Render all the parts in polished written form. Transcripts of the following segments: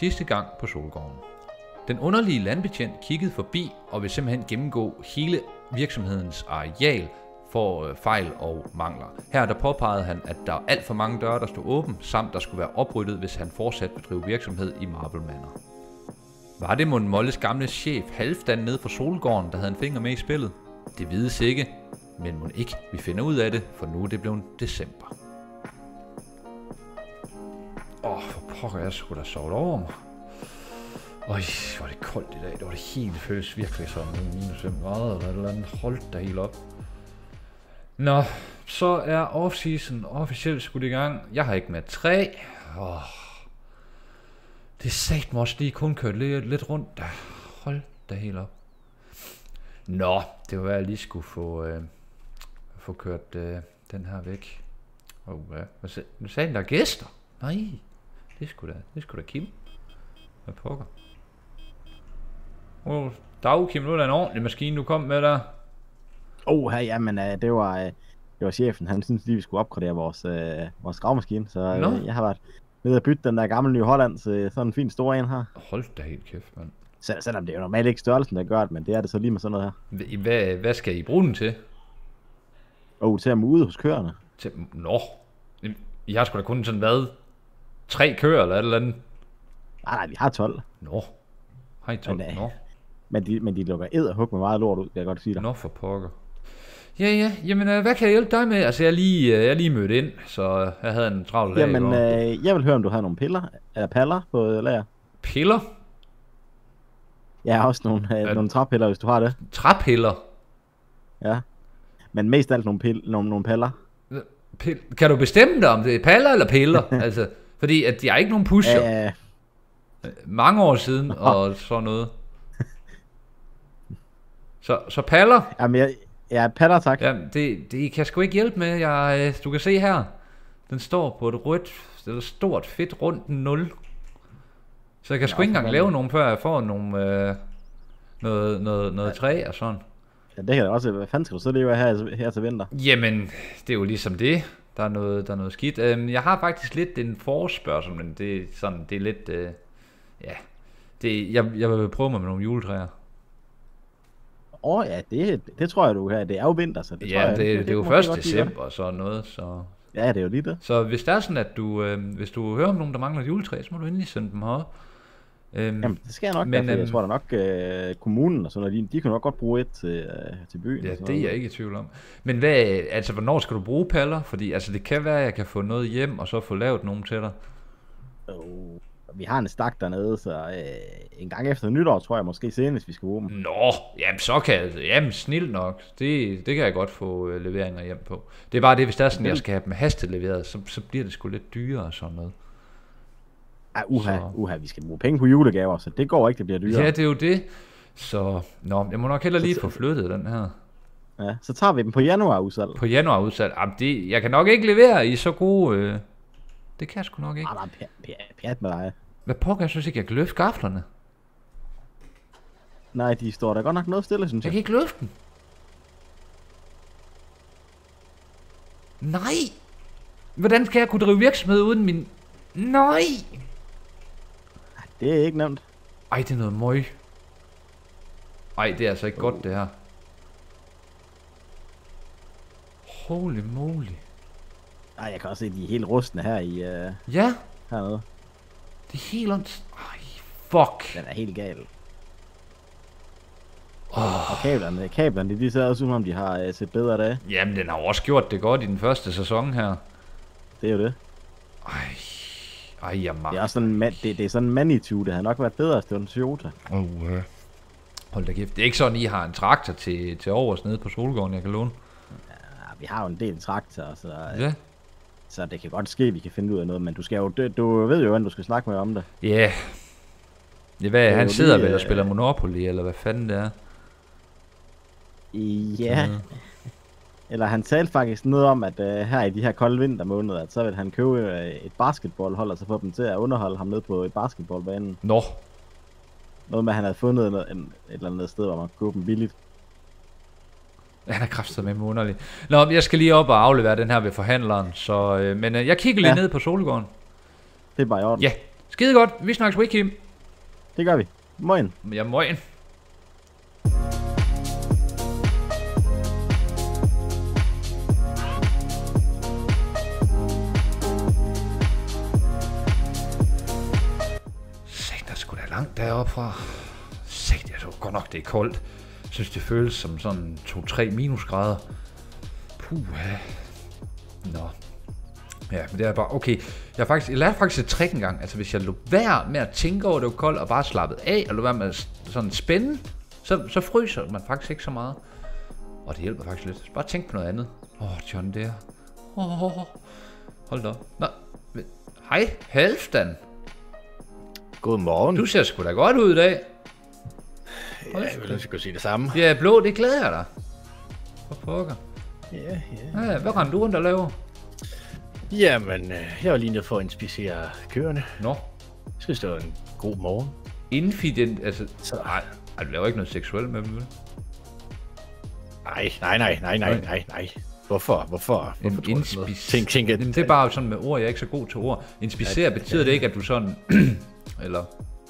sidste gang på Solgården. Den underlige landbetjent kiggede forbi og vil simpelthen gennemgå hele virksomhedens areal for fejl og mangler. Her der påpegede han, at der er alt for mange døre, der stod åben, samt der skulle være opryddet, hvis han fortsat vil drive virksomhed i Marble Manor. Var det mon Molles gamle chef Halfdan nede fra Solgården, der havde en finger med i spillet? Det vides ikke, men mon ikke vi finder ud af det, for nu er det blevet december. For pokker, jeg skulle da sovet over mig. Øj, hvor det koldt i dag. Det var det helt føles virkelig som minus 5 grader eller et eller andet. Holdt der helt op. Nå, så er off-season officielt skudt i gang. Jeg har ikke med 3. Det er satme også lige kun kørt lidt rundt. Hold da helt op. Nå, det var jeg lige skulle få kørt den her væk. Nu sagde den der gæster. Nej, det skulle da Kim. Hvad pokker? Dag Kim, nu er der en ordentlig maskine, du kom med der. Jamen, det var chefen. Han synes lige, vi skulle opgradere vores gravmaskine. Så jeg har været nede og bytte den der gamle New Holland til sådan en fin stor en her. Hold da helt kæft, mand. Selvom det er jo normalt ikke størrelsen, der gør det, men det er det så lige med sådan noget her. Hvad skal I bruge den til? Til at mude hos køerne. Nå. I har sgu da kun sådan været 3 køer eller et eller andet. Nej, vi har 12. Nå. Har I 12? Nå. Men de lukker edderhug med meget lort ud, kan jeg godt sige dig. Nå for pokker. Ja, jamen hvad kan jeg hjælpe dig med? Altså jeg er lige mødt ind, så jeg havde en travl dag. Jamen, jeg vil høre, om du har nogle paller på lager. Piller? Jeg har også nogle træpiller, hvis du har det. Træpiller? Ja. Men mest alt nogle paller. Kan du bestemme dig, om det er paller eller piller? Altså, fordi at jeg er ikke nogen pusher. Mange år siden, og sådan noget. Så paller? Jamen, paller, tak. Ja, det kan jeg sgu ikke hjælpe med. Du kan se her. Den står på et rødt, stort, fedt, rundt 0. Så jeg kan sgu ikke engang lave nogen, før jeg får noget træ og sådan. Ja, det kan det også. Hvad fanden skal du så leve her til vinter? Jamen, det er jo ligesom det. Der er noget skidt. Jeg har faktisk lidt en forespørgsel, men det er lidt... Jeg vil prøve mig med nogle juletræer. Det tror jeg, du kan. Det er jo vinter, så det tror jeg. Det er jo 1. december og sådan noget, så... Ja, det er jo lige det. Så hvis det er sådan, at hvis du hører om nogen, der mangler juletræ, så må du endelig sende dem her. Jamen, det skal jeg nok, men jeg tror da nok, kommunen og sådan noget, de kan nok godt bruge et til byen. Ja, det er jeg ikke i tvivl om. Men hvornår skal du bruge paller? Fordi altså, det kan være, at jeg kan få noget hjem, og så få lavet nogen til dig. Vi har en stak dernede, så en gang efter nytår, tror jeg måske senest, vi skal bruge dem. Nå, jamen så kan jeg, jamen snilt nok, det kan jeg godt få leveringer hjem på. Det er bare det, hvis det er sådan, jeg skal have dem hasteleveret, så bliver det sgu lidt dyrere og sådan noget. Vi skal bruge penge på julegaver, så det går ikke, det bliver dyrere. Ja, det er jo det. Så, jeg må nok heller lige få flyttet den her. Ja, så tager vi dem på januarudsalg. På januarudsalg? Jamen, jeg kan nok ikke levere i så gode... Det kan jeg sgu nok ikke. Pjat med dig. Hvad pokker, jeg synes ikke, jeg kan løfte gaflerne. Nej, de står der godt nok noget stille, synes jeg. Jeg kan ikke løfte dem. Nej! Hvordan skal jeg kunne drive virksomhed uden min... Nej! Det er ikke nemt. Ej, det er noget møg. Ej, det er altså ikke godt, det her. Holy moly. Ej, jeg kan også se, de er helt rustne her i... Ja. Hernede. Det er helt ondt. Ej, fuck. Den er helt gal. Og kablerne, de ser også ud, som de har set bedre dage. Jamen, den har også gjort det godt i den første sæson her. Det er jo det. Ej, jeg det er også sådan, det er sådan en Manitou. Det har nok været bedre, hvis det var en Toyota. Hold da kæft. Det er ikke sådan, I har en traktor til overs nede på Solgården, jeg kan låne? Ja, vi har jo en del traktorer, så... Ja. Så det kan godt ske, at vi kan finde ud af noget, men du ved jo, hvordan du skal snakke med om det. Ja. Yeah. Han sidder vel og spiller Monopoly, eller hvad fanden det er? Ja. Eller han talte faktisk noget om, at her i de her kolde vintermåneder, at så vil han købe et basketballhold, og så få dem til at underholde ham ned på et basketballbanen. Nå. Noget med, at han havde fundet et eller andet sted, hvor man kunne købe dem billigt. Han er kraftedeme med underlig. Nå, jeg skal lige op og aflevere den her ved forhandleren, så, men jeg kigger lige ned på Solgården. Det er bare i orden. Ja, Skide godt. Vi snakkes ved, Kim. Det gør vi. Moin. Ja, moin. Der skulle da langt deroppe fra. Jeg tror godt nok, det er koldt. Jeg synes, det føles som sådan 2-3 minusgrader. Puha. Nå. Ja, men det er bare, okay. Jeg lærte faktisk et trick engang. Altså, hvis jeg lå være med at tænke over, det var koldt, og bare slappet af, og lå være med at sådan spænde, så fryser man faktisk ikke så meget. Og det hjælper faktisk lidt. Så bare tænk på noget andet. John der. Hold da op. Nå. Hej, Halfdan. Godmorgen. Du ser sgu da godt ud i dag. Ja, jeg vil også sige det samme. Ja, blå, det glæder jeg dig. For pokker. Ja. Hvad render du rundt og laver? Jamen, jeg var lige nede for at inspicere køerne. Nå. Jeg synes, det var en god morgen. Infident, altså... Nej, du laver ikke noget seksuelt med dem, vel? Nej. Hvorfor Tænk, det er bare sådan med ord, jeg er ikke så god til ord. Inspicere betyder det ikke, at du sådan... Eller...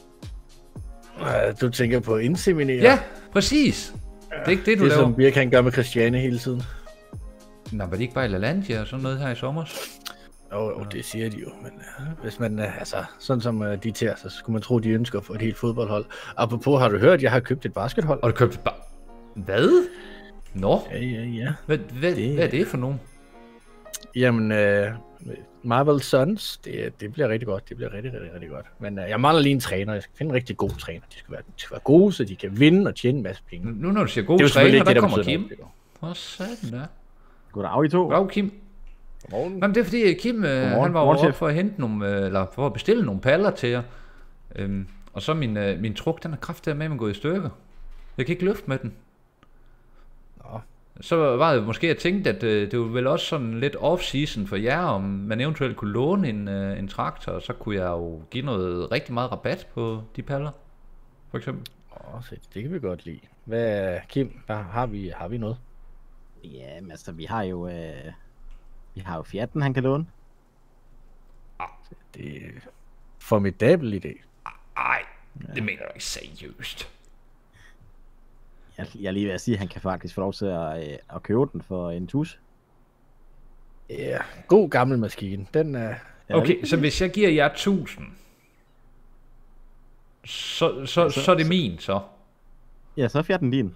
Du tænker på inseminere? Ja, præcis. Det er ikke det, du laver. Det som Birk kan gøre med Christiane hele tiden. Nå, var det ikke bare i LaLandia og sådan noget her i sommer? Jo, det siger de jo, men hvis man, altså, sådan som de tager, så skulle man tro, de ønsker for et helt fodboldhold. Apropos, har du hørt, jeg har købt et baskethold? Og du købte hvad? Nå? Ja. Hvad er det for nogen? Jamen, Marvel Suns, det bliver rigtig godt. Det bliver rigtig godt. Men jeg mangler lige en træner. Jeg skal finde en rigtig god træner. De skal være gode, så de kan vinde og tjene en masse penge. Nu når du siger gode træner, der kommer Kim. Hvor sådan der? Goddag, I to. Goddag, Kim. Jamen, det er fordi Kim, han var over for at hente nogle, eller for at bestille nogle paller til jer. Og så min truk, den er kraftigt med, at gå i stykker. Jeg kan ikke løfte med den. Nå. Så var det måske, at jeg tænkte, at det var vel også sådan lidt off-season for jer, om man eventuelt kunne låne en traktor, og så kunne jeg jo give noget rigtig meget rabat på de paller, for eksempel. Det kan vi godt lide. Hvad, Kim, har vi noget? Ja, men altså, vi har jo Fiatten, han kan låne. Det er formidabel idé. Ej, det mener du ikke seriøst. Jeg er lige ved at sige, at han kan faktisk få lov til at købe den for en tus. Ja, god gammel maskine. Den er... Okay, så hvis jeg giver jer 1000, så er det min, så? Ja, så er Fiatten din.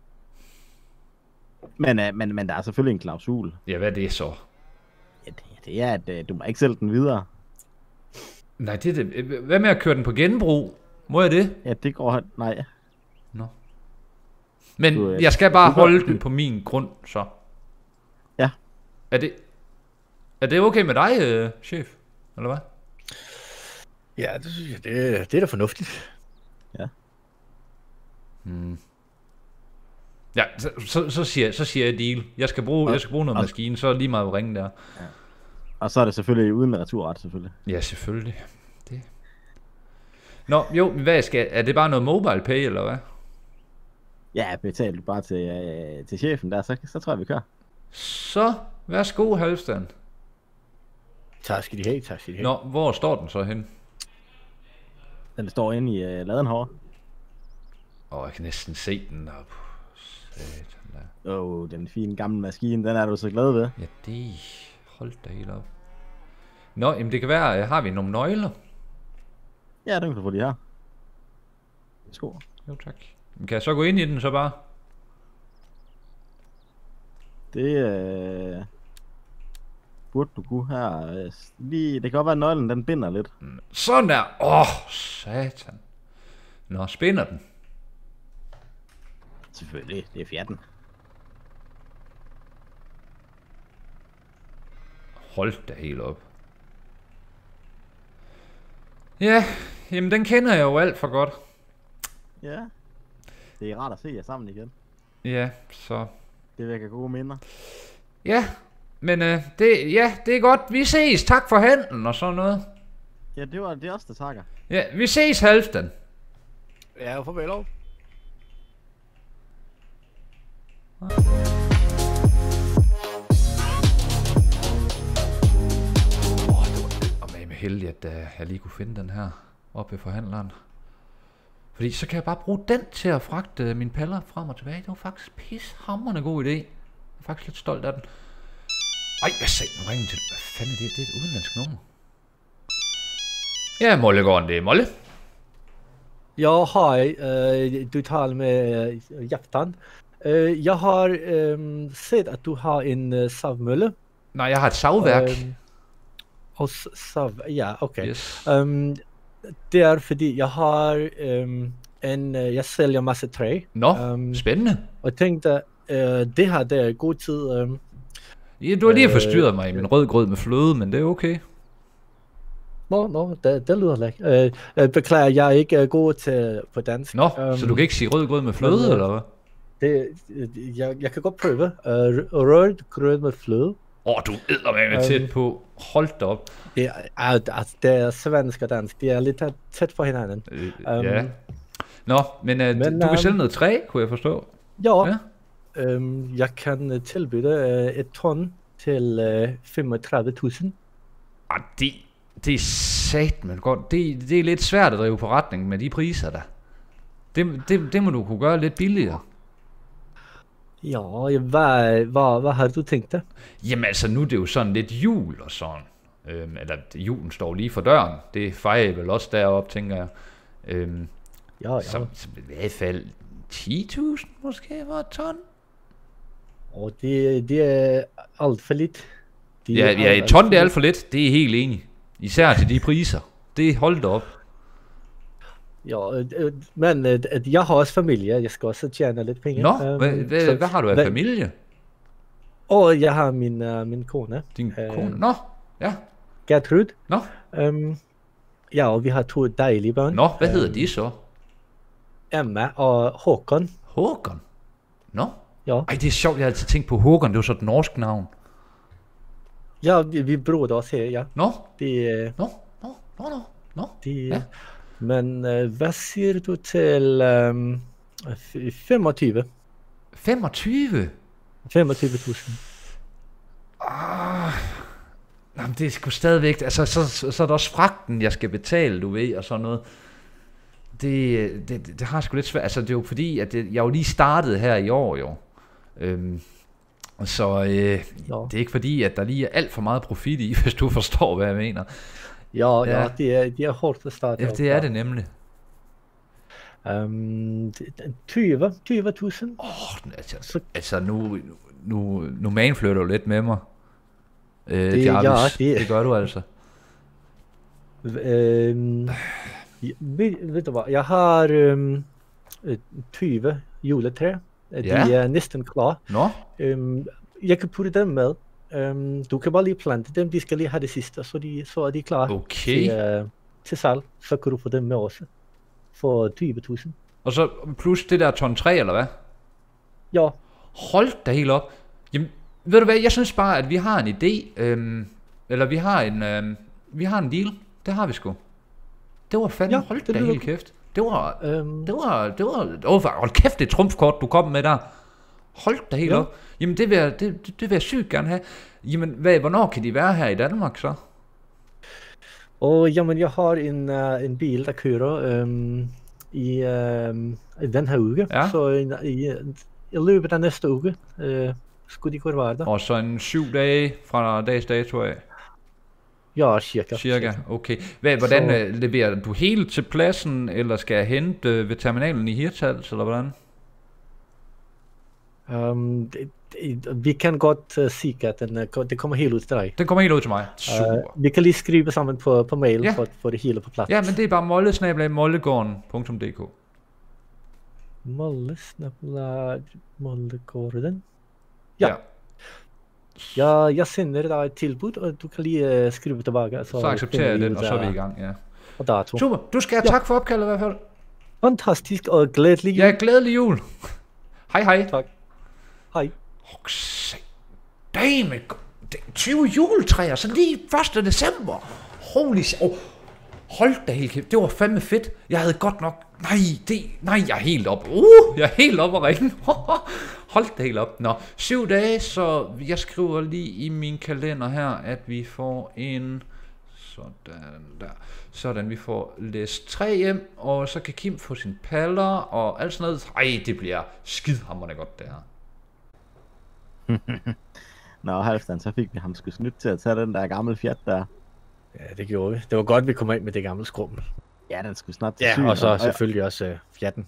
Men der er selvfølgelig en klausul. Ja, hvad er det så? Ja, det er, at du må ikke sælge den videre. Nej, det er det. Hvad med at køre den på genbrug? Må jeg det? Ja, det går... Nej. Nå. Men jeg skal bare holde den på min grund, så. Ja. Er det okay med dig, chef? Eller hvad? Ja, det synes jeg, det er da fornuftigt. Ja. Ja, så siger jeg deal. Jeg skal bruge noget maskine, så er lige meget at ringe der. Ja. Og så er det selvfølgelig uden returret, selvfølgelig. Ja, selvfølgelig. Det. Nå, jo, er det bare noget mobile pay, eller hvad? Ja, betal du bare til chefen der, så tror jeg, vi kører. Så, værsgo, Halfdan. Tak skal de have. Nå, hvor står den så hen? Den står inde i laden herovre. Jeg kan næsten se den op. Den fine gamle maskine, den er du så glad ved. Ja, hold da helt op. Nå, jamen det kan være, har vi nogle nøgler? Ja, den kan du få lige her. Værsgo. Jo, tak. Kan jeg så gå ind i den så bare? Det burde du kunne her. Lige, det kan godt være, at nøglen den binder lidt. Sådan der. Satan. Nå, spænder den? Selvfølgelig, det er Fiatten. Hold da helt op. Ja, jamen den kender jeg jo alt for godt. Ja. Det er rart at se jer sammen igen. Ja, så... Det vækker gode minder. Ja, men det er godt. Vi ses. Tak for handlen og sådan noget. Ja, det er også der takker. Ja, vi ses, Halfdan. Ja, farvel. Det var med heldig, at jeg lige kunne finde den her oppe ved forhandleren. Fordi så kan jeg bare bruge den til at fragte mine paller frem og tilbage. Det var faktisk pishamrende god idé. Jeg er faktisk lidt stolt af den. Ej, hvad sagde nu ringen til? Hvad fanden er det? Det er et udenlandsk nummer. Ja, Mollegården, det er Molle. Ja, hej. Du taler med Jaftan. Jeg har set, at du har en savmølle. Nej, jeg har et savværk. Og ja, okay. Yes. Det er fordi, jeg har jeg sælger masse træ. Nå, spændende. Og jeg tænkte, det her, det er god tid. Ja, du har lige forstyrret mig i min rødgrød med fløde, men det er okay. Nå, det lyder lækkert. Beklager, jeg er ikke god til på dansk. Nå, så du kan ikke sige rødgrød med fløde, eller hvad? Jeg kan godt prøve. Rødgrød med fløde. Du eddermame tæt på. Hold da op. Det er svensk og dansk. De er lidt tæt på hinanden. Ja. Nå, men du kan sælge noget træ, kunne jeg forstå. Ja. Jeg kan tilbyde et ton til 35.000. Det er satme godt. Det er lidt svært at drive forretning med de priser der. Det må du kunne gøre lidt billigere. Ja, hvad har du tænkt dig? Jamen altså, nu er det jo sådan lidt jul og sådan. Eller julen står lige for døren. Det fejrer jeg vel også deroppe, tænker jeg. Ja. Så i hvert fald 10.000 måske for et ton. Og det er alt for lidt. Et ton det er alt for lidt. Det er helt enig. Især til de priser. Det holdt op. Ja, men jeg har også familie. Jeg skal også tjene lidt penge. Nå, hvad har du af familie? Og jeg har min kone. Din kone? Nå, ja. Gertrud. Nå. Ja, og vi har 2 dejlige børn. Nå, hvad hedder de så? Emma og Håkon. Håkon? Nå. Ja. Ej, det er sjovt, jeg har altid tænkt på Håkon. Det var så et norsk navn. Ja, vi bruger også her, ja. Nå. Nå. Ja. Men hvad siger du til 25? 25? 25.000. Jamen, det er sgu stadigvæk... Altså, så er der også fragten, jeg skal betale, du ved, og sådan noget. Det har sgu lidt svært. Altså, det er jo fordi, at jeg jo lige startede her i år, jo. Så det er ikke fordi, at der lige er alt for meget profit i, hvis du forstår, hvad jeg mener. Ja, det er hårdt at starte. Ja, det er det nemlig. 20.000. Altså nu manflytter du lidt med mig. Det gør du altså. Ved du hvad, jeg har 20 juletræ. De er næsten klar. Nå? Jeg kan putte dem med. Du kan bare lige plante dem, de skal lige have det sidste, så er de klar til salg. Så kan du få dem med også. For 20.000. Og så plus det der ton 3, eller hvad? Ja. Hold da helt op. Jamen, ved du hvad, jeg synes bare, at vi har en idé. Eller vi har en deal. Det har vi sgu. Det var fandme, hold da helt kæft. Det var hold kæft, det trumfkort, du kom med der. Hold da helt op. Jamen, det vil jeg sygt gerne have. Jamen, hvornår kan de være her i Danmark så? Jamen, jeg har en bil, der kører i den her uge. Ja. Så i løbet af næste uge skulle de kunne være der. Og så en 7 dage fra dags dato af? Ja, cirka. Okay. Hvordan leverer du hele til pladsen, eller skal jeg hente ved terminalen i Hirtshals, eller hvordan? Vi kan godt sige, at det kommer helt ud til dig. Den kommer helt ud til mig. Super. Vi kan lige skrive sammen på mail for at få det hele på plads. Ja, men det er bare molle@mollegården.dk. Molle@mollegården. Ja. Jeg sender dig et tilbud, og du kan lige skrive tilbage. Så accepterer jeg den, og så er vi i gang, ja. Og dato. Super, du skal have tak for opkaldet i hvert fald. Fantastisk, og glædelig jul. Ja, glædelig jul. Hej. Tak. Hej. Damn, 20 juletræer, så lige 1. december. Holy shit. Hold da helt kæft, det var fandme fedt. Jeg havde godt nok... Nej, jeg er helt op. Jeg er helt op og ringe. Hold da helt op. Nå, 7 dage, så jeg skriver lige i min kalender her, at vi får en Sådan der. Sådan, vi får læst 3 hjem, og så kan Kim få sin paller og alt sådan noget. Ej, det bliver skidhamrende godt, det her. Nå, Halvdan, så fik vi ham sgu snydt til at tage den der gamle Fiat der. Ja, det gjorde vi. Det var godt, vi kom ind med det gamle skrummel. Ja, den skulle snart til Ja, syn, og så selvfølgelig også Fiatten.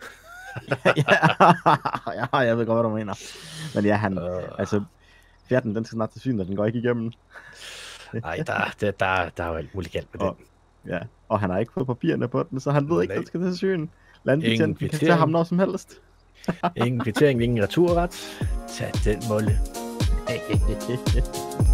ja, jeg ved godt, hvad du mener. Men ja, altså, Fiatten, den skal snart til syn, og den går ikke igennem. Nej, der er jo alt muligt galt med den. Ja, og han har ikke fået papirerne på den, så han ved ikke, at den skal til syn. Landbetjenten kan tage ham når som helst. Ingen kvittering, ingen returret. Tag den, Molle.